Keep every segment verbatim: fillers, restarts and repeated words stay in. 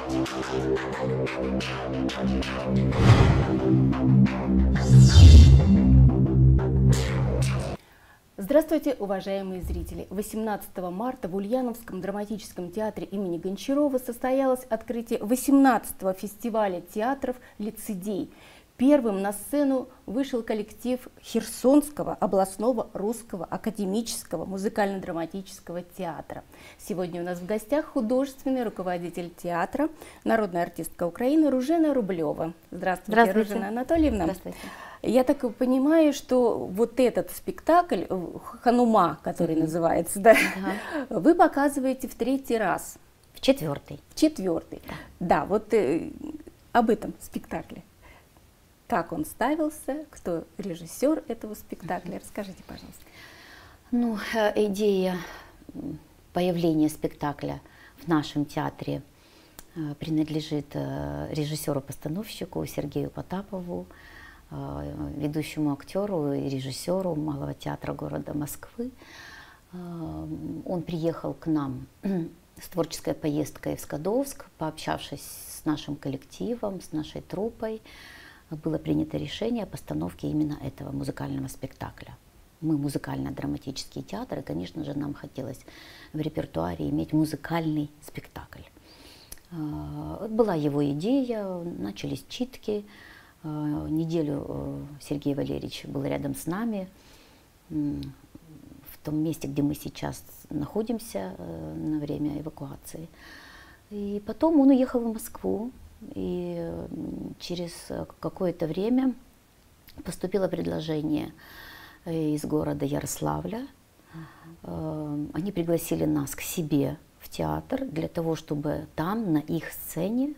Здравствуйте, уважаемые зрители! восемнадцатого марта в Ульяновском драматическом театре имени Гончарова состоялось открытие восемнадцатого фестиваля театров «Лицедей». Первым на сцену вышел коллектив Херсонского областного русского академического музыкально-драматического театра. Сегодня у нас в гостях художественный руководитель театра, народная артистка Украины Ружена Рублева. Здравствуйте, Здравствуйте. Ружена Анатольевна. Здравствуйте. Я так понимаю, что вот этот спектакль «Ханума», который mm-hmm. называется, да, да. вы показываете в третий раз. В четвертый. В четвертый. Да, да вот э, об этом спектакле. Как он ставился, кто режиссер этого спектакля? Mm-hmm. Расскажите, пожалуйста. Ну, идея появления спектакля в нашем театре принадлежит режиссеру-постановщику Сергею Потапову, ведущему актеру и режиссеру Малого театра города Москвы. Он приехал к нам с творческой поездкой в Скадовск, пообщавшись с нашим коллективом, с нашей труппой. Было принято решение о постановке именно этого музыкального спектакля. Мы музыкально-драматический театр, и, конечно же, нам хотелось в репертуаре иметь музыкальный спектакль. Была его идея, начались читки. Неделю Сергей Валерьевич был рядом с нами, в том месте, где мы сейчас находимся на время эвакуации. И потом он уехал в Москву, и через какое-то время поступило предложение из города Ярославля. Они пригласили нас к себе в театр для того, чтобы там, на их сцене,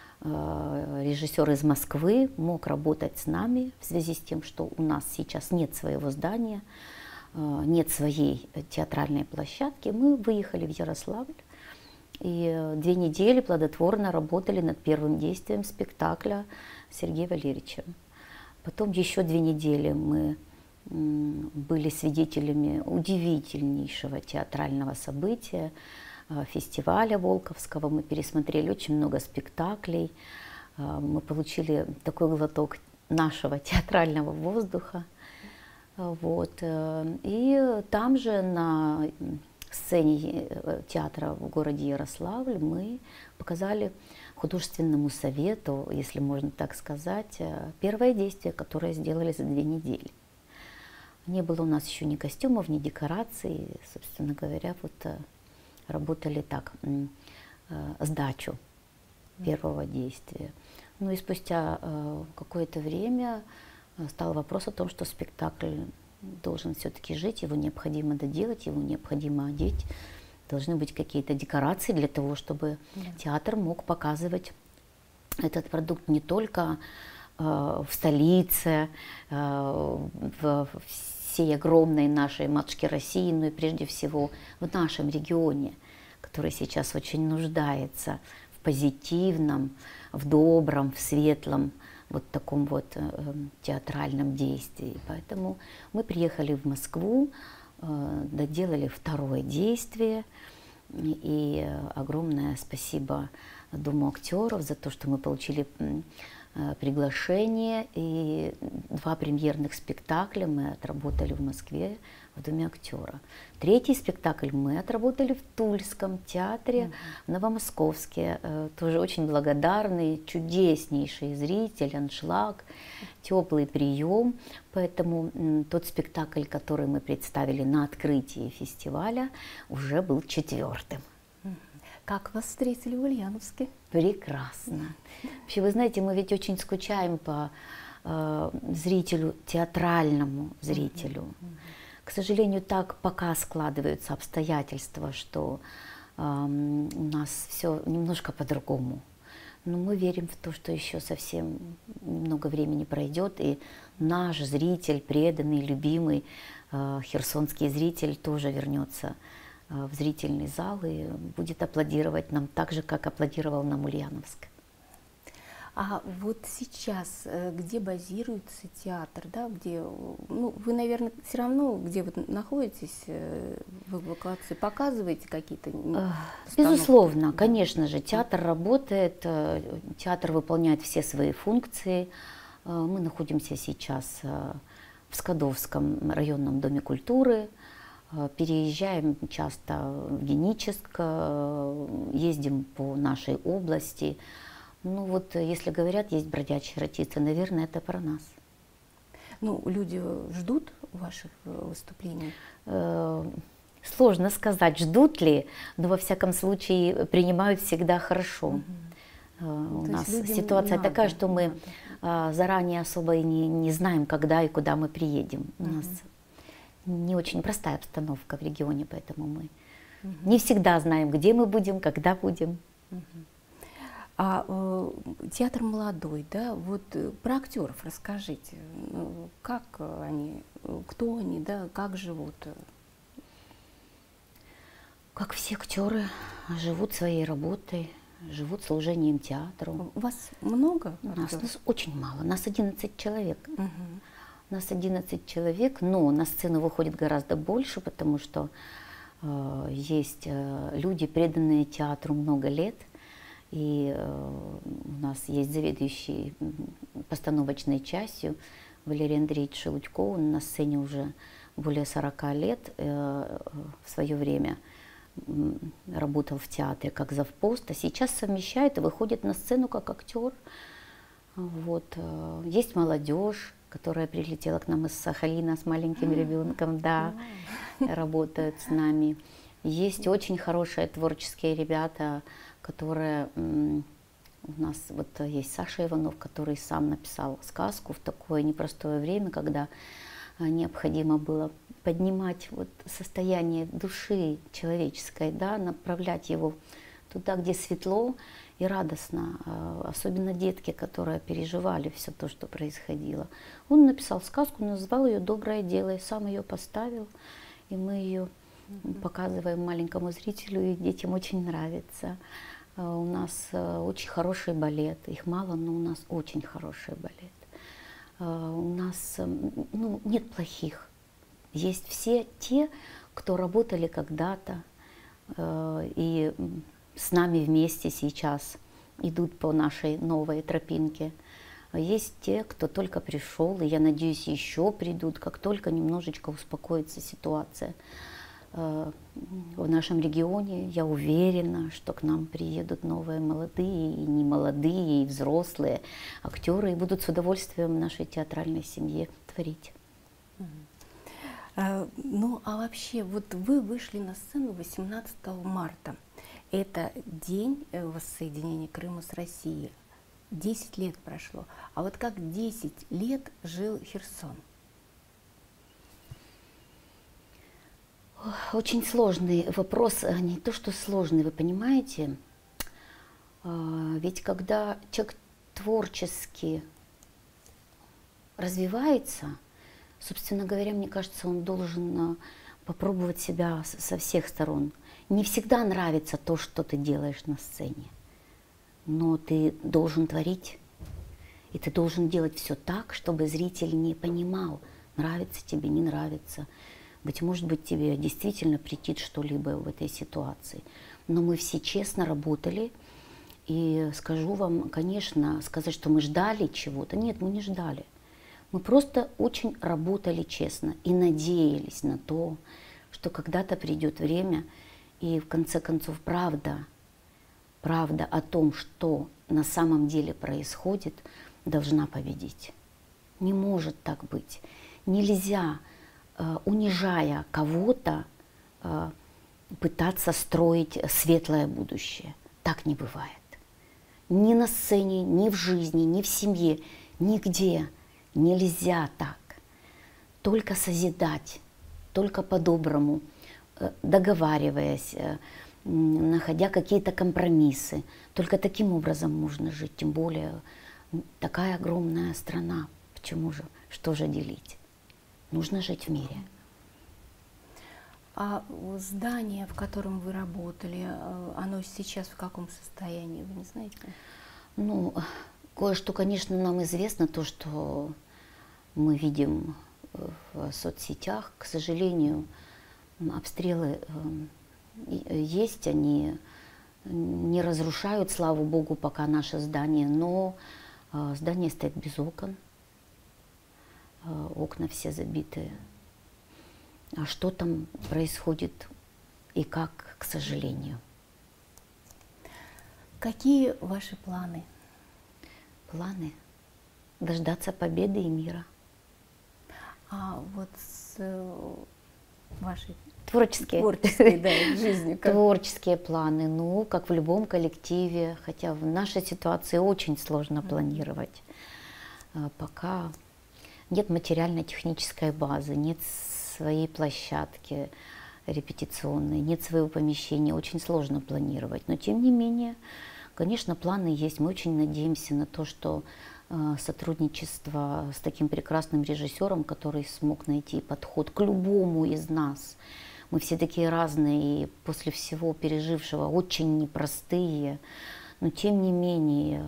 режиссер из Москвы мог работать с нами в связи с тем, что у нас сейчас нет своего здания, нет своей театральной площадки. Мы выехали в Ярославль и две недели плодотворно работали над первым действием спектакля Сергея Валерьевича. Потом еще две недели мы были свидетелями удивительнейшего театрального события, фестиваля Волковского. Мы пересмотрели очень много спектаклей. Мы получили такой глоток нашего театрального воздуха. Вот. И там же на сцене театра в городе Ярославль мы показали художественному совету, если можно так сказать, первое действие, которое сделали за две недели. Не было у нас еще ни костюмов, ни декораций. Собственно говоря, вот работали так, сдачу первого действия. Ну и спустя какое-то время стал вопрос о том, что спектакль должен все-таки жить, его необходимо доделать, его необходимо одеть. Должны быть какие-то декорации для того, чтобы да. театр мог показывать этот продукт не только в столице, в всей огромной нашей матушке России, но и прежде всего в нашем регионе, который сейчас очень нуждается в позитивном, в добром, в светлом, вот таком вот э, театральном действии. Поэтому мы приехали в Москву, э, доделали второе действие, и огромное спасибо Дому актеров за то, что мы получили приглашение, и два премьерных спектакля мы отработали в Москве в Доме актера. Третий спектакль мы отработали в Тульском театре, mm-hmm. в Новомосковске. Тоже очень благодарный, чудеснейший зритель, аншлаг, теплый прием. Поэтому тот спектакль, который мы представили на открытии фестиваля, уже был четвертым. Как вас встретили в Ульяновске? Прекрасно. Вообще, вы знаете, мы ведь очень скучаем по э, зрителю, театральному зрителю. Mm-hmm. К сожалению, так пока складываются обстоятельства, что э, у нас все немножко по-другому. Но мы верим в то, что еще совсем немного времени пройдет, и наш зритель, преданный, любимый, э, херсонский зритель тоже вернется в зрительный зал и будет аплодировать нам так же, как аплодировал нам Ульяновск. А вот сейчас, э, где базируется театр, да, где, ну, вы, наверное, все равно, где вы находитесь э, в эвакуации, показываете какие-то м, постановки? Безусловно, Да. конечно же, театр работает, э, театр выполняет все свои функции. Э, Мы находимся сейчас э, в Скадовском районном доме культуры, э, переезжаем часто в Геническ, э, ездим по нашей области. Ну вот, э, если говорят, есть бродячие артисты, наверное, это про нас. Ну, люди ждут ваших э, выступлений? Э, Сложно сказать, ждут ли, но во всяком случае принимают всегда хорошо. Мгм. Э, Ну, У то есть нас людям ситуация надо, такая, что мы надо. а, заранее особо и не, не знаем, когда и куда мы приедем. У Мгм. нас не очень простая обстановка в регионе, поэтому мы Мгм. не всегда знаем, где мы будем, когда будем. А э, театр молодой, да, вот э, про актеров расскажите, ну, как э, они, э, кто они, да, как живут? Как все актеры живут своей работой, живут служением театру. У вас много Нас, актеров? нас очень мало, нас одиннадцать человек. Мгм. Нас одиннадцать человек, но на сцену выходит гораздо больше, потому что э, есть э, люди, преданные театру много лет. И э, у нас есть заведующий м, постановочной частью Валерий Андреевич Шелудько. Он на сцене уже более сорока лет. Э, в свое время м, работал в театре как завпост, а сейчас совмещает и выходит на сцену как актер. Вот. э, Есть молодежь, которая прилетела к нам из Сахалина с маленьким ребенком, да, работают с нами. Есть очень хорошие творческие ребята, которые м, у нас вот есть Саша Иванов, который сам написал сказку в такое непростое время, когда а, необходимо было поднимать вот состояние души человеческой, да, направлять его туда, где светло и радостно, а, особенно детки, которые переживали все то, что происходило. Он написал сказку, назвал ее «Доброе дело», и сам ее поставил, и мы ее показываем маленькому зрителю, и детям очень нравится. А, У нас а, очень хороший балет, их мало, но у нас очень хороший балет. А, У нас м, ну, нет плохих, есть все те, кто работали когда-то э, и м, с нами вместе сейчас идут по нашей новой тропинке. А Есть те, кто только пришел, и я надеюсь, еще придут, как только немножечко успокоится ситуация. Э, В нашем регионе я уверена, что к нам приедут новые молодые, и немолодые, и взрослые актеры, и будут с удовольствием в нашей театральной семье творить. А, Ну, а вообще, вот вы вышли на сцену восемнадцатого марта. Это день э, воссоединения Крыма с Россией. Десять лет прошло. А вот как десять лет жил Херсон? Очень сложный вопрос, а не то, что сложный, вы понимаете? А, Ведь когда человек творчески развивается, собственно говоря, мне кажется, он должен а, попробовать себя с- со всех сторон. Не всегда нравится то, что ты делаешь на сцене, но ты должен творить, и ты должен делать все так, чтобы зритель не понимал, нравится тебе, не нравится. Быть может быть, тебе действительно претит что-либо в этой ситуации. Но мы все честно работали. И скажу вам, конечно, сказать, что мы ждали чего-то. Нет, мы не ждали. Мы просто очень работали честно и надеялись на то, что когда-то придет время, и в конце концов правда, правда о том, что на самом деле происходит, должна победить. Не может так быть. Нельзя, э, унижая кого-то, э, пытаться строить светлое будущее. Так не бывает. Ни на сцене, ни в жизни, ни в семье, нигде нельзя так. Только созидать, только по-доброму, э, договариваясь, э, м, находя какие-то компромиссы. Только таким образом можно жить, тем более м, такая огромная страна. Почему же? Что же делить? Нужно жить в мире. А здание, в котором вы работали, э, оно сейчас в каком состоянии, вы не знаете? Ну, Кое-что, конечно, нам известно, то, что мы видим в соцсетях. К сожалению, обстрелы есть, они не разрушают, слава богу, пока наше здание, но здание стоит без окон, окна все забиты. А что там происходит и как, к сожалению? Какие ваши планы? Планы? Дождаться победы и мира. А вот с вашей Творческие, творческой, да, жизнью. Как? Творческие планы, ну, как в любом коллективе, хотя в нашей ситуации очень сложно планировать. Пока нет материально-технической базы, нет своей площадки репетиционной, нет своего помещения, очень сложно планировать. Но тем не менее, конечно, планы есть. Мы очень надеемся на то, что сотрудничество с таким прекрасным режиссером, который смог найти подход к любому из нас. Мы все такие разные, и после всего пережившего очень непростые, но тем не менее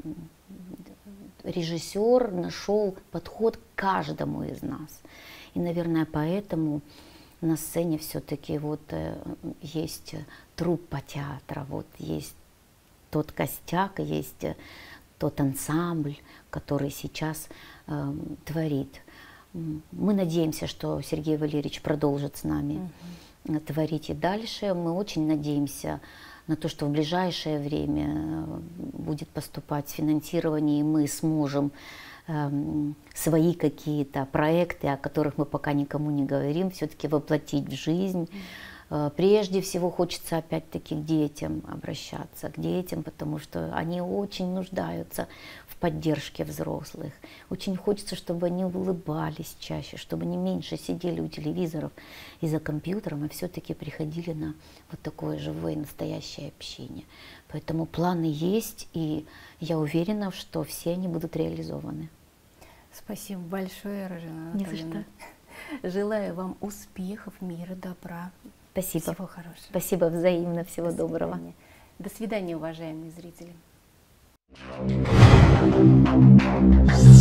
режиссер нашел подход к каждому из нас. И, наверное, поэтому на сцене все-таки вот есть труппа театра, вот есть тот костяк, есть тот ансамбль, который сейчас э, творит. Мы надеемся, что Сергей Валерьевич продолжит с нами uh-huh. творить и дальше. Мы очень надеемся на то, что в ближайшее время будет поступать финансирование, и мы сможем э, свои какие-то проекты, о которых мы пока никому не говорим, все-таки воплотить в жизнь. Uh-huh. Прежде всего хочется опять-таки к детям обращаться, к детям, потому что они очень нуждаются в поддержке взрослых. Очень хочется, чтобы они улыбались чаще, чтобы они меньше сидели у телевизоров и за компьютером, а все-таки приходили на вот такое живое настоящее общение. Поэтому планы есть, и я уверена, что все они будут реализованы. Спасибо большое, Рожена Не за что. Желаю вам успехов, мира, добра. Спасибо. Всего хорошего. Спасибо взаимно, всего До доброго. Свидания. До свидания, уважаемые зрители.